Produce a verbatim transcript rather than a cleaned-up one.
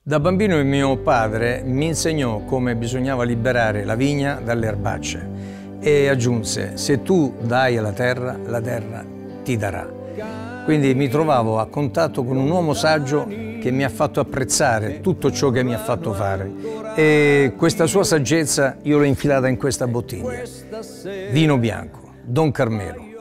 Da bambino il mio padre mi insegnò come bisognava liberare la vigna dalle erbacce e aggiunse: se tu dai alla terra, la terra ti darà. Quindi mi trovavo a contatto con un uomo saggio che mi ha fatto apprezzare tutto ciò che mi ha fatto fare, e questa sua saggezza io l'ho infilata in questa bottiglia. Vino bianco, Don Carmelo.